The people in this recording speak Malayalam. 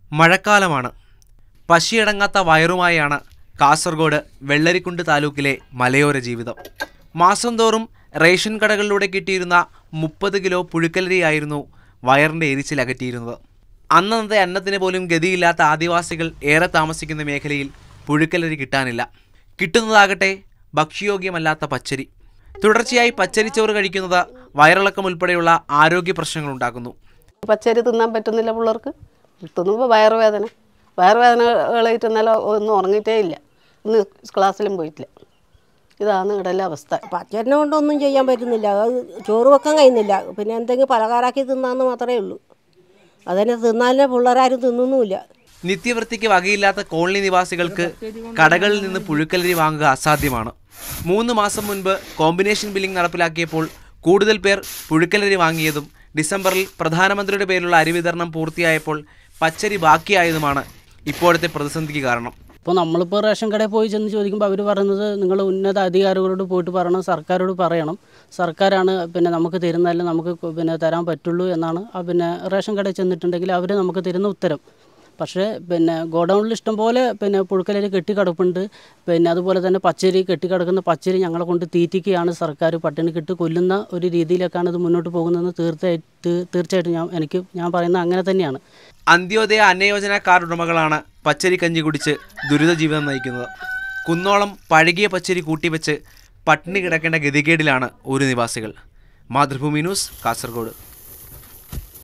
മഴക്കാലമാണ്. പശിയടങ്ങാത്ത വയറുമായാണ് കാസർഗോഡ് വെള്ളരിക്കുണ്ട് താലൂക്കിലെ മലയോര ജീവിതം. മാസം തോറും റേഷൻ കടകളിലൂടെ കിട്ടിയിരുന്ന 30 കിലോ പുഴുക്കലരിയായിരുന്നു വയറിൻ്റെ എരിച്ചിലകറ്റിയിരുന്നത്. അന്നത്തെ അന്നത്തിന് പോലും ഗതിയില്ലാത്ത ആദിവാസികൾ ഏറെ താമസിക്കുന്ന മേഖലയിൽ പുഴുക്കലരി കിട്ടാനില്ല. കിട്ടുന്നതാകട്ടെ ഭക്ഷ്യയോഗ്യമല്ലാത്ത പച്ചരി. തുടർച്ചയായി പച്ചരിച്ചോറ് കഴിക്കുന്നത് വയറിളക്കം ഉൾപ്പെടെയുള്ള ആരോഗ്യ പ്രശ്നങ്ങളുണ്ടാക്കുന്നു. പച്ചരി തിന്നാൻ പറ്റുന്നില്ല പിള്ളേർക്ക്. തിന്നുമ്പോൾ വയറുവേദനകളായിട്ട് ഇന്നലെ ഒന്നും ഉറങ്ങിയിട്ടേ ഇല്ല. ഇന്ന് ക്ലാസ്സിലും പോയിട്ടില്ല. ഇതാണ് ഇടയിലെ അവസ്ഥ. പച്ചരിനെ കൊണ്ടൊന്നും ചെയ്യാൻ പറ്റുന്നില്ല. അത് ചോറ് വെക്കാൻ കഴിയുന്നില്ല. പിന്നെ എന്തെങ്കിലും പലഹാരമാക്കി തിന്നാന്ന് മാത്രമേ ഉള്ളൂ. അതിനെ തിന്നാലേ പിള്ളേരാരും തിന്നുന്നുമില്ല. നിത്യവൃത്തിക്ക് വകയില്ലാത്ത കോളനി നിവാസികൾക്ക് കടകളിൽ നിന്ന് പുഴുക്കലരി വാങ്ങുക അസാധ്യമാണ്. 3 മാസം മുൻപ് കോമ്പിനേഷൻ ബില്ലിംഗ് നടപ്പിലാക്കിയപ്പോൾ കൂടുതൽ പേർ പുഴുക്കലരി വാങ്ങിയതും ഡിസംബറിൽ പ്രധാനമന്ത്രിയുടെ പേരിലുള്ള അരി വിതരണം പൂർത്തിയായപ്പോൾ പച്ചരി ബാക്കിയായതുമാണ് ഇപ്പോഴത്തെ പ്രതിസന്ധിക്ക് കാരണം. ഇപ്പോൾ നമ്മളിപ്പോൾ റേഷൻ കടയിൽ പോയി ചെന്ന് ചോദിക്കുമ്പോൾ അവർ പറയുന്നത് നിങ്ങൾ ഉന്നത അധികാരികളോട് പോയിട്ട് പറയണം, സർക്കാരോട് പറയണം, സർക്കാരാണ് നമുക്ക് തരുന്നതല്ല നമുക്ക് തരാൻ പറ്റുള്ളൂ എന്നാണ് റേഷൻ കടയിൽ ചെന്നിട്ടുണ്ടെങ്കിൽ അവർ നമുക്ക് തരുന്ന ഉത്തരം. പക്ഷേ ഗോഡൗണിൽ ഇഷ്ടംപോലെ പുഴുക്കലരി കെട്ടിക്കിടപ്പുണ്ട്. അതുപോലെ തന്നെ പച്ചരി കെട്ടിക്കിടക്കുന്ന പച്ചരി ഞങ്ങളെ കൊണ്ട് തീറ്റിക്കുകയാണ് സർക്കാർ. പട്ടിണിക്കിട്ട് കൊല്ലുന്ന ഒരു രീതിയിലേക്കാണ് ഇത് മുന്നോട്ട് പോകുന്നതെന്ന് തീർച്ചയായിട്ടും ഞാൻ പറയുന്നത് അങ്ങനെ തന്നെയാണ്. അന്ത്യോദയ അന്നയോജന കാർഡ് ഉടമകളാണ് പച്ചരി കഞ്ഞി കുടിച്ച് ദുരിത ജീവിതം നയിക്കുന്നത്. കുന്നോളം പഴകിയ പച്ചരി കൂട്ടിവെച്ച് പട്ടിണി കിടക്കേണ്ട ഗതികേടിലാണ് ഒരു നിവാസികൾ. മാതൃഭൂമി ന്യൂസ്, കാസർഗോഡ്.